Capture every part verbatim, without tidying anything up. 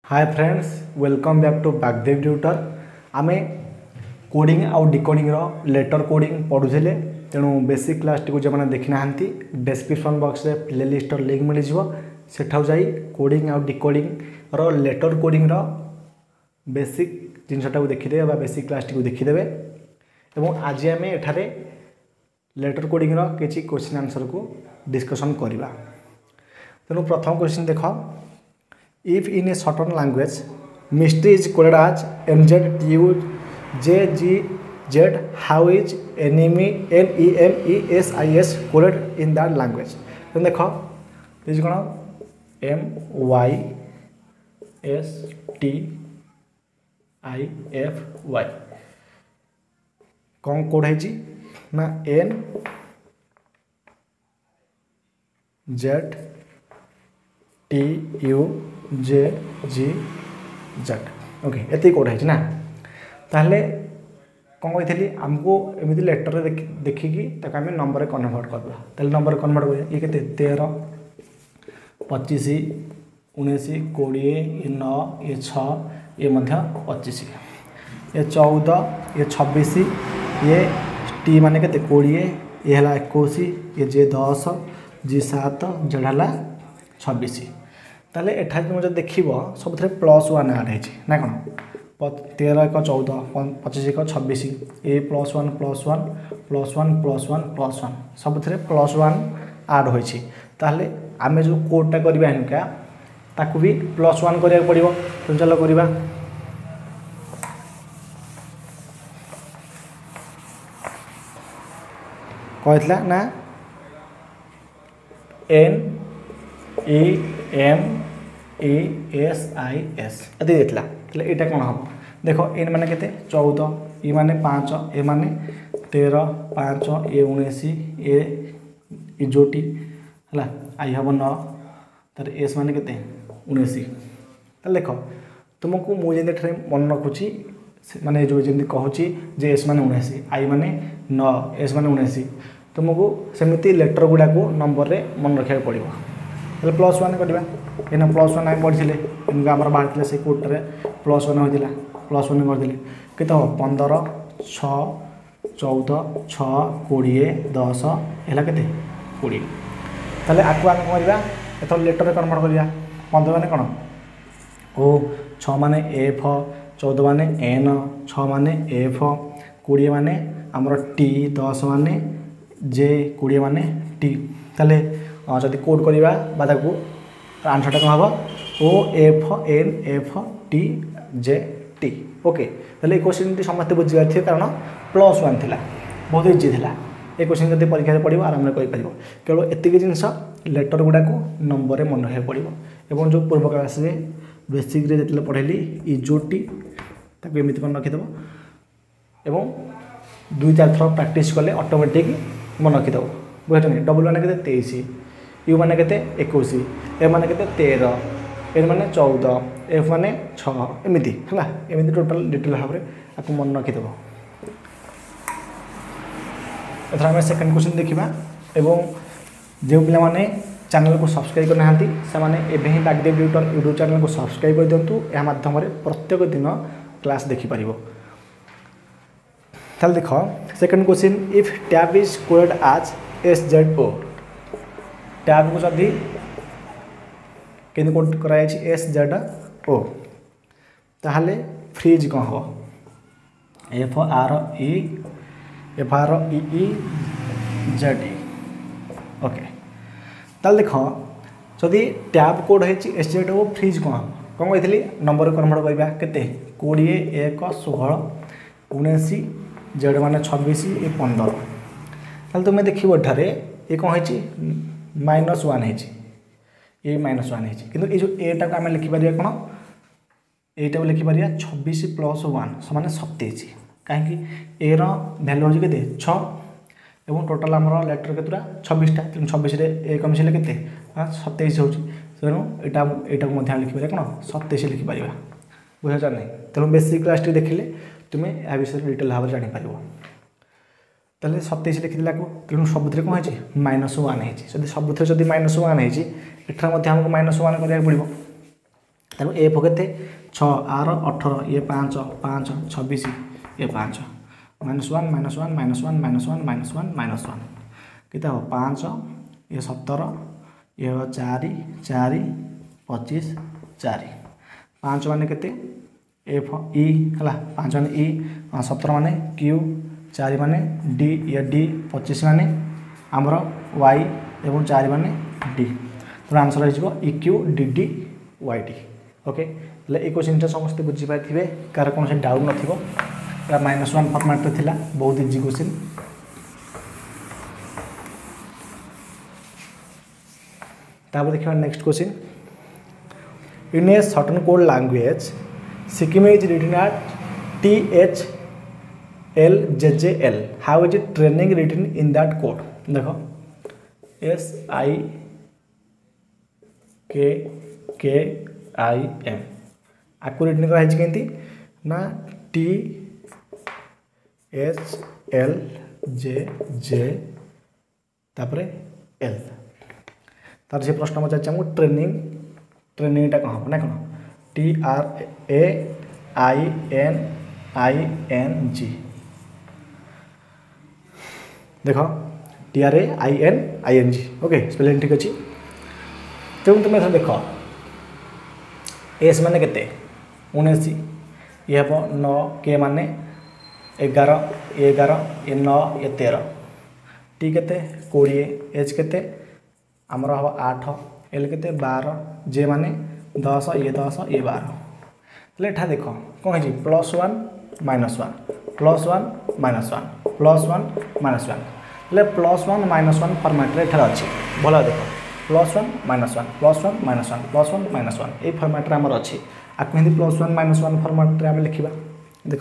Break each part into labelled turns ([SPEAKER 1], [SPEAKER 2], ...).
[SPEAKER 1] Hi friends welcome back to Bagdev tutor आमे coding आउ decoding रो लेटर कोडिंग पढ़ुले तेणु बेसिक क्लास टी जो मैंने देखी ना डिस्क्रिप्शन बॉक्स रे प्लेलिस्ट लिंक मिल सेठाउ जाई कोडिंग आउ डिकोडिंग रो लेटर कोडिंग रो बेसिक जिनसटा को देखिदे बा बेसिक क्लास टी देखिदेवे एवं आज आम एठारे लेटर कोडिंग रो किछि क्वेश्चन आंसर को डिस्कशन करिबा। तेणु प्रथम क्वेश्चन देख If in a certain language, mystery is coded as M Z T U J G Z, how is N M E N E M E S I S coded in that language? तो देखो this कौन M Y S T I F Y कौन code है जी ना N Z T U J G Z okay एति code है ना ताहले कौन कही आमको एमती लेटर देखिकी आम नंबर कन्वर्ट करवा ताहले नंबर कन्वर्ट कर ये केते तेरह पच्चीस उन्नीस कोड़े ये नौ ये छः ये मध्य पच्चीस ये चौदह ये छब्बीस ये टी माने केते कोड़े ये है इक्कीस ये जे दस जी सात जेड है छब्बीस ताले एठा तुम देख सब प्लस वन आड है कौन तेरह एक चौदह पच्चीस एक छब्बीस ए plus one plus one plus one plus one plus one सब प्लस वन आड होती आम जो कोडटा करवा इनका ताकू भी प्लस वन करा पड़ो तो चलो करवा कहला ना N A M A S I S ये देता यहाँ कौन हम देख एन माने केते चौदह ए माने पाँच ए माने तेरह पाँच ए उन्नीस ए इजोटी है आई हम नौ तर एस माने केते उन्नीस देख तुमको मुझे मन रखुची माने जो जमी कहूँ जे एस माने उन्नीस आई माने नौ एस माने उन्नीस तुमको सेमती लेटर गुड़ा को नंबर रे मन रखा पड़ो तो प्लस वन करवा ये प्लस वन आम पढ़ी इनका आम बाहर से कोर्टे प्लस वन होता प्लस वन करदे के पंदर छ चौदह छ कोड़े दस है के कोड़े ताले आपको आम करवा एथर लेटर कन्वर्ट करवा पंद्रह माने कौन ओ छ माने एफ चौदह माने एन छ माने एफ कोड़े माने आमर टी दस माने जे कोड़े माने टी ताले जदि कोड करवा आंसरटा कौन हम O F N F T J T okay ताले क्वेश्चन टी समस्त बुझी पारे कारण प्लस वन थी बहुत इजी थी ये क्वेश्चन जब परीक्षा पड़ो आराम कर केवल एतिक जिनस लेटर गुड़ा को नंबर मन रखा पड़ो एवं जो पूर्व क्लास बेसिक जो पढ़ेली इजोटी ताको एमती मन रखीदेव एवं दुई चार थर प्रैक्टिस कले ऑटोमेटिक मन रखीदेव बुझे डबल मान के तेईस यू माने केते इक्कीस ए माने केते तेरह एन माने चौदह एफ माने छः एमती है एमती टोटाल डिटेल भाव में आपको मन रखीदेव एथर आम सेकेंड क्वेश्चन देखा एवं जो पिला माने चैनल को सब्सक्राइब करना से माने एबे ही बागदेव ट्यूटर यूट्यूब चैनल को सब्सक्राइब कर दिंतु यह माध्यम प्रत्येक दिन क्लास देखिपर ताल देख second question if tab is coded as S Z O tab को जदि के कोड कराई एस जेड ओ ताहले फ्रीज कौन हम F R E F R E E Z E okay ताल देख जदि टैब कोड है एस जेड ओ फ्रीज कौन हम कौन कही नंबर कन्वर्ट करवा केते कोड़े एक षोह उन्नीस जेड मान छब्बीस ये पंदर ताल तुम देख एठारे ये कौन है माइनस वन है माइनस वन है कि ये जो एटा को आम लिखिपर कौन यटा को लिखिपर छब्बीस प्लस वन समान सतैश कहीं ए रैल्यू हो के छः टोटाल आम लेटर के छब्बीसटा तेणु छब्बीस एक मिसले के सतैश हो तेणु यहाँ लिखिपर कौन सतैश लिखिपर बुझा नहीं तेणु बेसिक क्लास टी देखिले तुम्हें यह विषय डिटेल भाव में जापर ताले सतैश लिखिदेला को तेणु सबुथ कौन है माइनस वन है सबुथ जब माइनस वन है एठार आमको माइनस वन करा पड़ो तेणु एफ के छः आर अठर ये पाँच पाँच छब्बीस ये पाँच minus one minus one minus one minus one minus one minus one कितना हो पाँच ये सतर ये हो चार चार पचीस चार पाँच मान के एफ इ है पाँच मान इ सतर मान क्यू चार मान डी या डी पचीस मान आमर वाई एवं चार मान डी तो आंसर हो E Q D D Y D okay हेल्ले ये क्वेश्चन समस्त बुझीपारे कार कौन से डाउट ना माइनस वन फर्माट थिला बहुत इजी क्वेश्चन तापर देखिए next question in a certain code language Sikkim is written at T H L J J L how is it training written in that code देखो S I K K I M आपको written कराई केंती ना T H L J J तापर L तार से प्रश्न पचार हमको ट्रेनिंग ट्रेनिंगटा कौन हम ना कौन T R A I N I N G देख T R A I N I N G okay spelling ठीक अच्छे तेणु तुम एथर देख एस मान के उन्नीस ये हम नौ के मान एगार एगार ये नौ ये तेरह टी के कोड़े एच के आमर हम आठ एल के बार जे माने दस ये दस ये बार तेल एठा देख कौन है plus one minus one plus one minus one plus one minus one हेल्ले प्लस वन माइनस वन फर्माट्रे एठार अच्छी भल देख plus one minus one plus one minus one plus one minus one ये फर्माट्रे आमर अच्छी आपको Hindi plus one minus one फर्माट्रे आम लिखा देख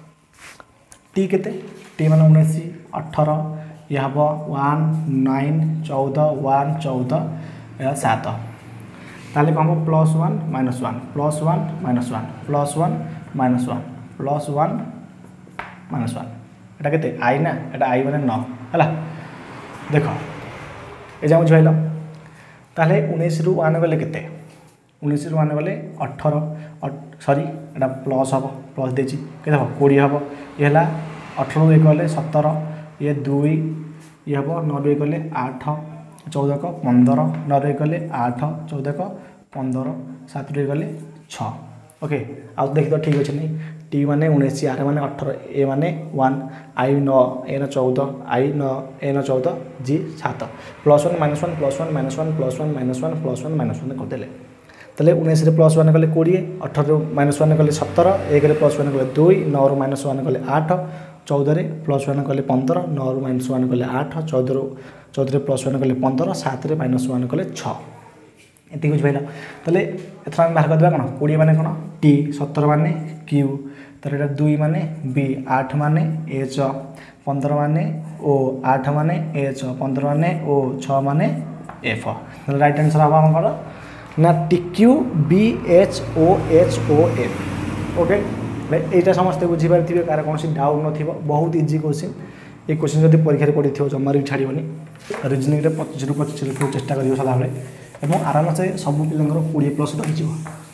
[SPEAKER 1] टी के टी मान उन्नीस अठर ये हम वन नाइन चौदह वन चौदह सात ताले हम plus one minus one plus one minus one plus one minus one plus one minus one एटा के आई ना एटा आई मैंने नौ है देख ये जा बुझल ताले उन्नीस रु वन गले के उन्नीस रु वन गले अठर सॉरी एटा प्लस हम प्लस देची के कोड़े हम ये अठर रु एक गले सतर ये दुई ये हम नौ रु गले आठ चौदह को पंदर नौ रु गले आठ चौदह को पंदर सात रु गले छः ओके आउ देख तो ठीक अच्छे नहीं टी माने उन्नीस आर माने अठर ए माने वन आई नौ ए न चौदह आई नौ ए न चौदह जी सात plus one minus one plus one minus one plus one minus one plus one minus one करदे तेल उन्नीस प्लस वन गले कोड़े अठर माइनस वन गले सतर एक प्लस वन गले दुई नौ रु माइनस वन गले आठ चौदह प्लस वन गले पंदर नौ रु माइनस वन गले आठ चौदह चौदह प्लस वन गले पंदर सात माइनस वन गले छः ये बुझे तेल एथर आम बाहर करदे कौन कोड़े माने कौन टी सतर माने क्यू तर यहाँ दुई माने बी आठ माने एच पंदर माने ओ आठ माने एच पंदर माने ओ छः माने एफ राइट आंसर हम आम ना T Q B H O H O F okay यहाँ समस्ते बुझीपारे कार कौन डाउट न बहुत इजी क्वेश्चन ये क्वेश्चन जब परीक्षा पड़ी थो जमार भी छाड़नी रिजनिंग में पचिश रु पचिश रखा चेष्टा कर सदाबे और आराम से सब पिला कोड़े प्लस रही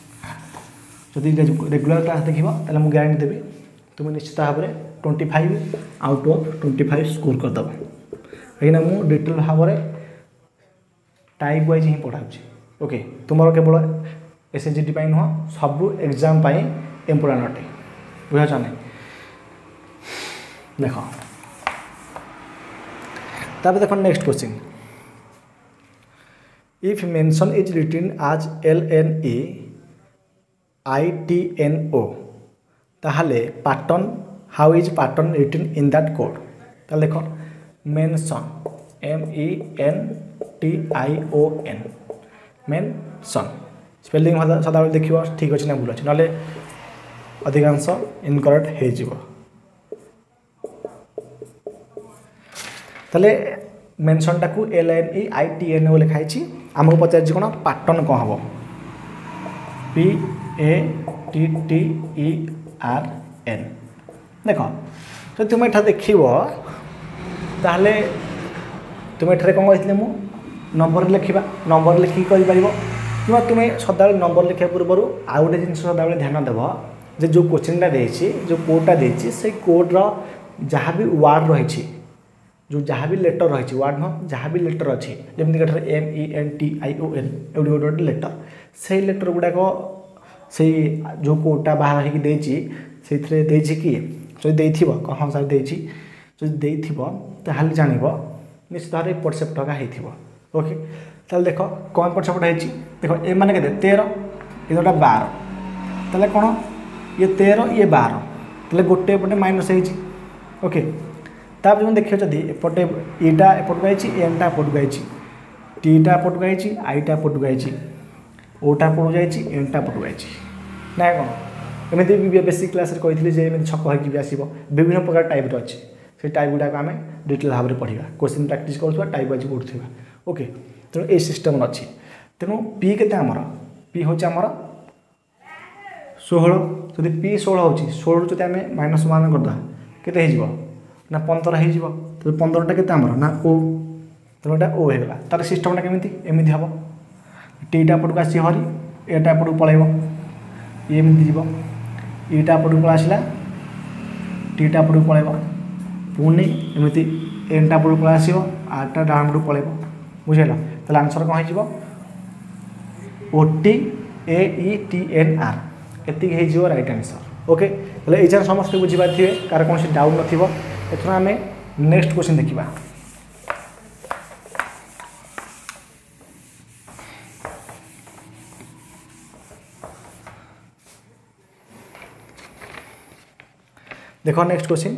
[SPEAKER 1] जदि रेगुलर क्लास देख तो मुझे गारंटी देवी तुम निश्चित भाव में twenty five out of twenty five score करदेव कहीं मुझे डिटेल भाव में टाइप वाइज ही पढ़ाऊँगी ओके तुम केवल एस एच जी टी नुह सब एग्जाम इम्पोर्टाट अटे बुझा नहीं देख तापर देख next question if mention is written as L N E I T N O ताहले pattern how is pattern written in that code ताहले देखो mention M E N T I O N mention spelling सदा देखिए ठीक अच्छे ना भूल अच्छे ना अधिकांश इनकरेक्ट हो ताले मेंशन टाकू L N E I T N O लिखाई आमको पचार कौन पैटर्न कौन हम P A T T E R N देख तो तुम एठा देख ताहले तुम एठारे कौन कही मु नंबर लिखा नंबर लिखिक कर कि तुम्हें सदा नंबर लिखा पूर्व आउ गोटे जिन सदा ध्यान देव जे जो क्वेश्चनटा देती जो कोडटा देती से कोड्र जहाँ भी वार्ड रही जो जहाँ भी लेटर रही वार्ड न जहाँ भी लेटर अच्छी जमीक M E N T I O N एवं गोटे गोटे लेटर से लेटर गुड़ाक से जो कोडटा बाहर होती देती कि जो देती कौन सार देती जो देती ताल जान निश्चित भाव एपट सेपट होगा ओके ताल देख कौन एपट सेपट होती देख ए मैंने के तेरह ये गोटा बार ताले कौन ये तेरह ये बार ताले गोटे एपटे माइनस होती ओके तापर जो देखिए जदि एपटे इटा एपट गई एमटा एपट गई टीटा एपट गई आईटा एपट गई ओटा एपट जाइए एमटा एपट गई ना कौन एमती बेसिक क्लास कही छक होगी आसो विभिन्न प्रकार टाइप अच्छे से टाइप गुड़ाक आम डिटेल भाव में पढ़ा क्वेश्चन प्रैक्टिस करुवा टाइप वाइज पढ़ुवा ओके तेणु ये सिस्टम अच्छी तेणु पी के आमर पी हूँ आमर षोह जदि पी षोह हो षोह जब आम माइनस वन करदे के ना पंदर हो पंदरटा के ना ओ तेणु एटा ओ होगा तार सिस्टमटा केमी एमती हम टीटा एपट को आस हरी एटा एपट को पलैब एमती जीव ईटा एपट को आसला टीटा एपट को पलैब पुणी एमती एनटा एपट को आस आठटा डाण पट पलैब बुझेल तो आंसर कौन हो O T A E T N R एति हो राइट आंसर ओके तो ये समस्त बुझीपारे कार कौन डाउट न एथर आम नेक्स्ट क्वेश्चन देखा देखो next question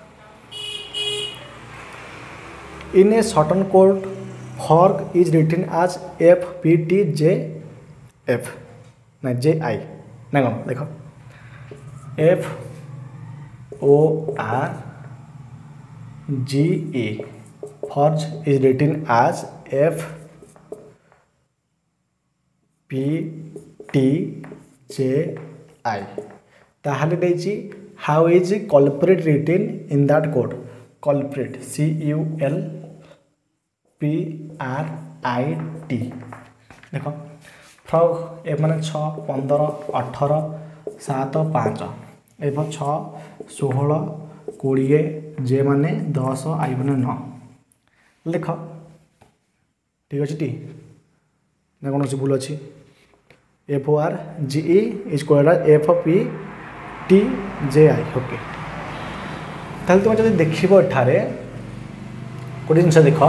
[SPEAKER 1] in a shorten code fork is written as F P T J F ना जे आई ना कौन देख F O R G A forge is written as F P T J I ताहले देछि how is culprit written in that code culprit C U L P R I T देख frog ए माने छ पंदर अठर सात पाँच एवं छ षोह कोड़े जे माने दस आई माने नौ लिख ठीक अच्छे टी ना कौन अच्छी भूल अच्छी F O R G E is code F P T J I okay ताहले तुम जब देख एठारे गोटे जिन देख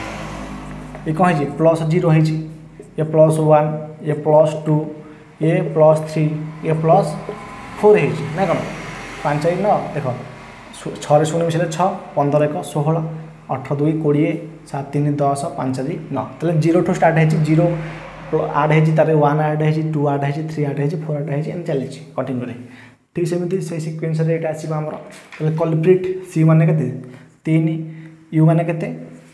[SPEAKER 1] ये कौन है प्लस जीरो है ये प्लस वन ये प्लस टू ये प्लस थ्री ये प्लस फोर है ना कौन पाँच न देख छः शून्य मिसले छ पंदर एक षोह अठ दुई कोड़े सात तीन दस पाँच चार नौ तो जीरो ठू स्टार्ट है जीरो आड है वन आड है टू आड है थ्री आड है फोर आड है चली कंटिन्यू ठीक सेमती से सिक्वेन्स ये आसो आमर कल्प्रिट सी माने के तीन यू माने के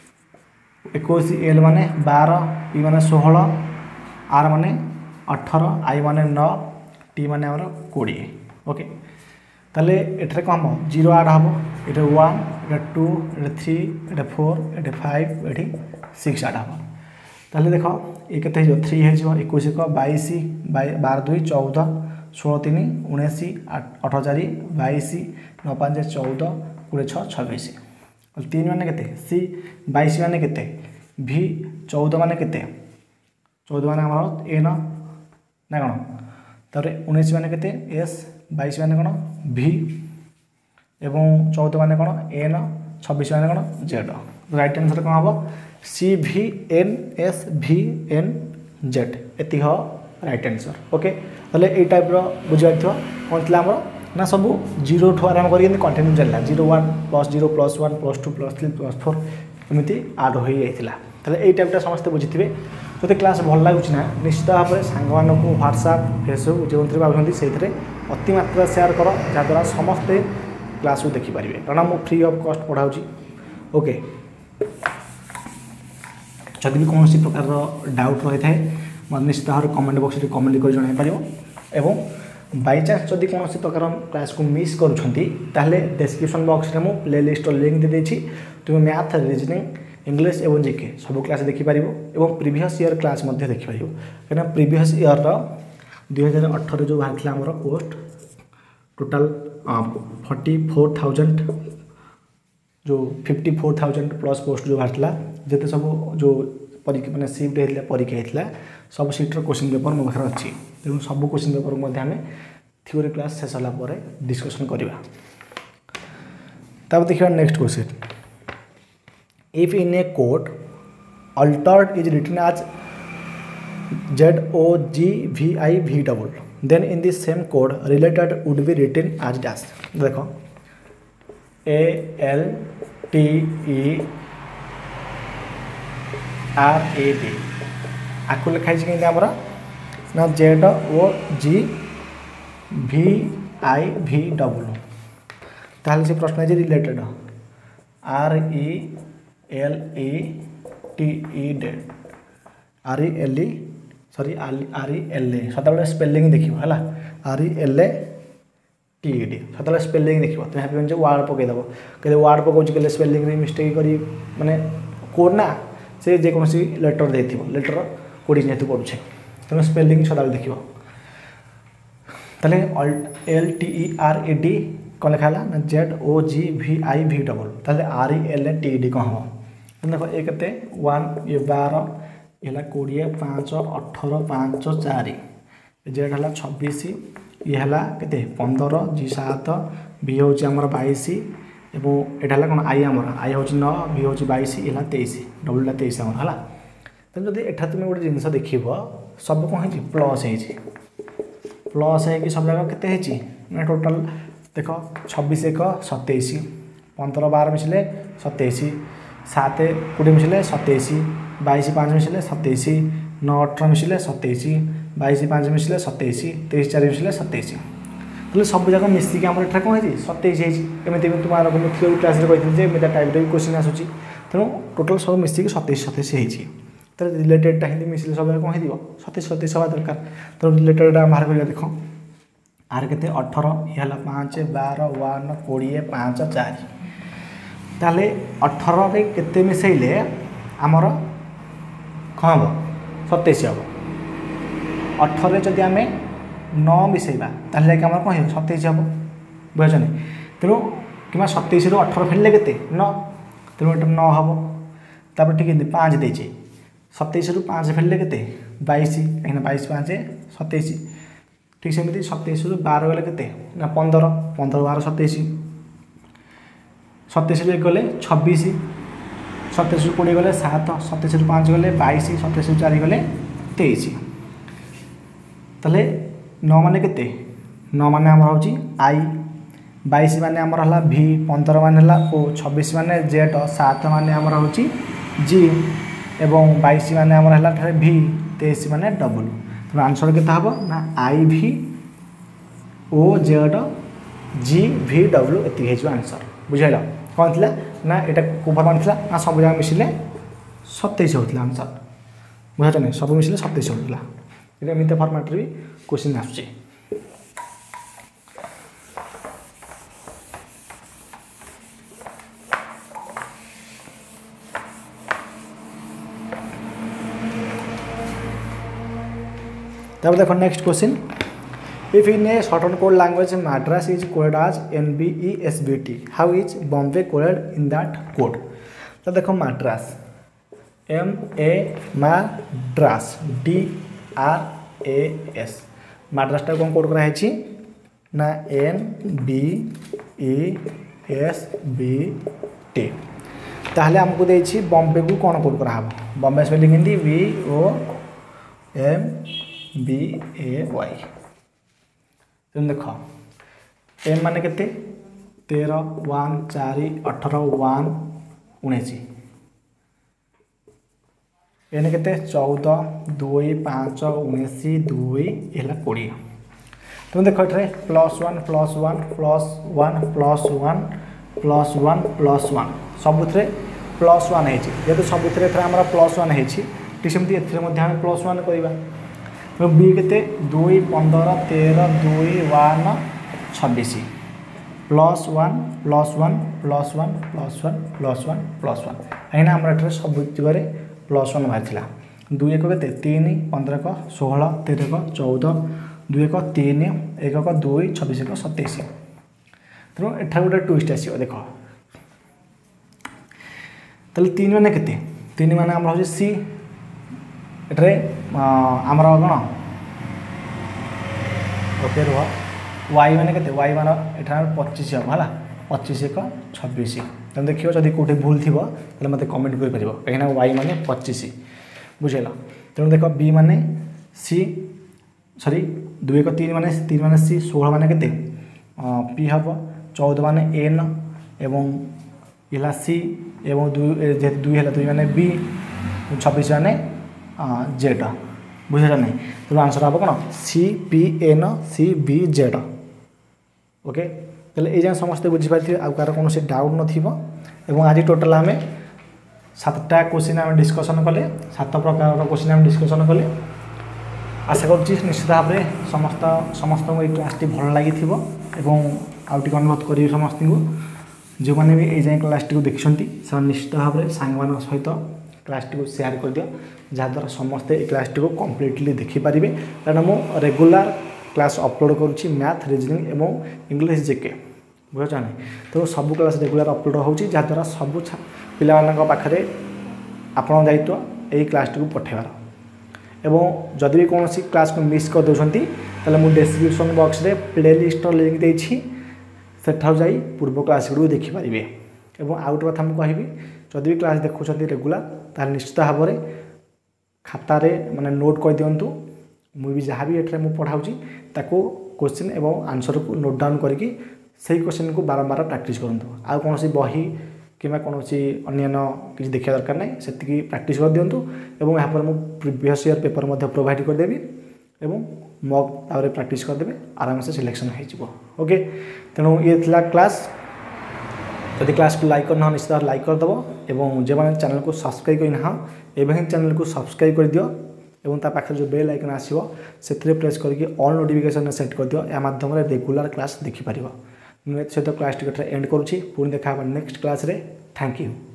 [SPEAKER 1] एक एल माने बार ई माने षोह आर माने अठर आई माने नौ टी माने आमर कोड़े ओके ताले एठारे कौन हम जीरो आड हम ये वन ये टू ये थ्री ये फोर ये फाइव ये सिक्स आड हम ताले देख ये के थ्री हो इक्कीस एक बैश बार दुई चौदह षोह तीन उन्नीस अठ चार बैश नौ पाँच चौदह कोड़े छः छब्बीस तीन माने के सी बैश माने के भि चौदह माने के चौदह माने आम एन ना कौन तापर उन्नीस माने के एस बैश माने कौन भि एवं चौदह माने कौन एन छब्बीस माने कौन जेड राइट आंसर कौन हम सी भि एन एस भि एन जेड एति हो राइट आंसर ओके ताले ए टाइप रो बुझा कौन थी आम ना सब जीरो ठू आरम्भ कर कंटिन्यू चलला zero one plus zero plus one plus two plus three plus four एमती आड हो जाता ताले टाइपटा समस्ते बुझी जो क्लास भल लगुच ना निश्चित भाव में सांग मानू व्हाट्सएप फेसबुक जो भावती से अति मात्रा सेयार कर जहाँद्वारा समस्ते क्लास को देखिपारे कारण मुझे फ्री ऑफ कॉस्ट पढ़ाऊँ ओके जदि भी कौन प्रकार डाउट रही है मतलब निश्चित भाव में कमेंट बॉक्स में कमेंट कर जन पार एवं बाई चान्स जदि कौन प्रकार क्लास को मिस करुँच डिस्क्रिप्शन बॉक्स में मुझे प्ले लिस्ट लिंक दे देछि तुम मैथ रीजनिंग इंग्लिश एवं जीके सब क्लास देखिपर और प्रीवियस ईयर क्लास देखिपर कहीं प्रीवियस ईयर दुई हजार अठर जो बाहर आमर post total forty four thousand जो fifty four thousand plus post जो बाहर जिते सब जो परीक्षा मैंने सिफ्ट होता परीक्षा होता सब सीट्र क्वेश्चन पेपर मो पाखे अच्छी तेणु सब क्वेश्चन पेपर को आम थ्योरी क्लास शेष होगा डिस्कसन करवा। तब देखिए next question if in a code altered is written as Z O G V I V double then in this same code related would be written as dash. देखो A L T E R A D आपको लिखाई कि आमर ना Z O G V I V double ताहले से प्रश्न है related R E L E T E D R E L E sorry are E L A सदा स्पेलिंग देखिए है R E L A T E D सदा spelling देखिए तुम भाव जो वार्ड पकईदेव कहते वार्ड पकाउच कहले स्पेलिंग मिस्टेक कर माने कोड ना से जेकोसी लेटर दे लेटर कोडी जेहतु पढ़ुचे तेणु स्पेलिंग सदा देखिए ताले L T E R A D कौन लिखा है ना Z O G V I V double ताले R E L A T D कौन हम देखो ये के वन ये बार ये कोड़े पाँच अठर पाँच चार जेड है छब्बीस ये है के पंदर जी सात बी हूँ आमर बैश और यहाँ कौन आई आमर आई हूँ नौ बी हूँ बैश ये तेईस डबलटा तेईस आमर है तेनाली जब एठा तुम गोटे जिनस देख सब कौन है प्लस हो प्लस है सब जगह के टोटाल देख छब्बीस एक सतैश पंदर बार मिसले सतैश सात कोड़े मिसले सतैश बैश पाँच मिसले सतैश नौ अठर मिसले सतैश बैश पाँच मिसले सतैश तेईस चार मिसले सतैश तो सब जगह मिसिक आम एटा कौन है सतैश होमती तुम्हारा थ्योरी क्लास कही टाइप भी क्वेश्चन आसूँ तेणु टोटाल सब मिसिक सतैश सतैश हो रिलेटेडटा हिंदी मिसले सब जगह कौन हो सतैश सतैश हवा दरकार तेणु रिलेटेडटा बाहर कर देख आर के अठर ये पाँच बार वन कोड़े पाँच चार ताले अठर के मिसैले आमर कौन हम सतैश हम अठर जदि आम नौ मिसेबा ताले आम कौन हो सतैश हम बुझे नहीं तेणु कि सतैश रु अठर फेरले के नौ तेणु ये नौ हम तापर ठीक पाँच देचे सतैश रु पाँच फेरले के बैश कहीं बैश पाँच सतैश ठीक सेमती सतैश रु बार गले के ना पंदर पंदर बार सतैश सतैश रु एक गले छब्बीस सतैश रु कोड़े गले सात सतैश रु पाँच गले बैश सतैश रु चार गले तेईस ताले नौ मान के नौ मान आम हूँ आई बैश मान आमर है भि पंदर मान है ओ छब्बीस मान जेड सात मान आमर हूँ जी एवं बैश मान आमर है भि तेईस मान डबल तो आंसर के ना आई भि ओ जेड जी भि डब्ल्यू एति आंसर बुझेल कौन थी ना यहाँ को फर्मान था ना सब जगह मिसले सतैश होता आंसर बुझे नहीं सब मिसले सतैश होता ये एमती फर्माट भी क्वेश्चन आसूँ। तब देखो next question if in a shorten code language Madras is coded as N B E S B T how is Bombay coded in that code. तो देखो Madras M A Madras D R A S मद्रासटा कौन code कराई ना N B E S B T ताहले हमको देछि बॉम्बे को कौन कोड करा Bombay spelling Hindi B O M B A Y तुम देख एम मान के तेरह वन चार अठर वन उन्नीस एन के चौदह दुई पाँच उन्नीस दुई है कोड़े तुम देख ये plus one plus one plus one plus one plus one plus one सबुथे प्लस वन है जेहतु सबुथे आम प्लस वन है ठीक सेमती ए प्लस वन करवा बी के दुई पंदर तेरह दुई वन छब्बीस plus one plus one plus one plus one plus one plus one कहीं आम एठार सब जगह प्लस वन बाहरी दुई एक के तीन पंद्रह एक षोह तेरह एक चौदह दुई एक तीन एक एक दुई छब्बीस एक सतैश तेणु एठार गोटे ट्विस्ट आस देख ताले तीन माने केते तीन माने आम हूँ सी एठारे आमर कौन ओके रुह वाई माने केते वाई मान एठार पच्चीस हम है पच्चीस एक छब्बीस तेनाली देखिए जब कौटे भूल थी मत कमेंट कर कहीं वाई माने पच्चीस बुझेल तेणु देख बी माने सी सॉरी दुई एक तीन माने तीन माने सी षोह माने केते पी हम चौदह माने एन एवं इला सी एवं दुई जे दुई है दुई माने बी छब्बीस माने जेड बुझे ना तेणु आंसर हम कौन सी P N C B Z okay तेल ये समस्ते बुझीपारे आउ कार कौन डाउट न आज टोटाल आम सातटा क्वेश्चन आम डिस्कसन कले सात प्रकार क्वेश्चन आम डिस्कसन कले आशा कर निश्चित भाव में समस्त समस्त ये क्लास भल लगी आउ टे अनुरोध करी समस्त को जो मैंने भी ये क्लास टी देखते से निश्चित भाव में सांग सहित क्लास टी सेयार कर दियो जहाँद्वारा समस्ते ये क्लास टी कम्प्लीटली देखिपारे कारण मु रेगुलर क्लास अपलोड करुँची मैथ रिजनिंग एवं इंग्लिश जेके बुझे ना तो सब क्लास रेगुलर अपलोड होची जहाँद्वारा सब पिला पाखे आपण दायित्व यही क्लास टी पठेबार एवं जदि भी कौन सी क्लास को मिस कर दौरान ताले मु डिस्क्रिप्शन बॉक्स रे प्लेलिस्ट लिंक देछि सेठाउ जाई पूर्व क्लास गुड़ देखिपारे और आउ गोटे कथा मुझे कहबी जदि भी क्लास देखुं रेगुलर ताल निश्चित भाव में खातार माने नोट कर दिंतु मुझे जहाँ भी ये मुझे पढ़ाऊँगी ताको क्वेश्चन एवं आंसर को नोट डाउन करके सही क्वेश्चन को बारंबार प्रैक्टिस करूँ आउ कौन बही कि कौन अन्य किसी देखा दरकार ना से प्रैक्टिस कर दिंतु और यहाँ मुझे प्रीवियस ईयर पेपर प्रोवाइड करदेवी एवं मॉक तापर प्रैक्टिस करदे आराम से सिलेक्शन हो ओके तेणु ये थिला क्लास जदि क्लास को लाइक करना निश्चित लाइक करदेव और जो मैंने चैनल को सब्सक्राइब करना एवं चैनल को सब्सक्राइब कर दियो एवं ता पाखे जो बेल आइकन आसो से प्रेस करके ऑल नोटिफिकेशन सेट कर दियो या माध्यम रेगुलर क्लास देखिपार सहित क्लास टिकट एंड करुँची पुणी देखा नेक्स्ट क्लास रे थैंक यू।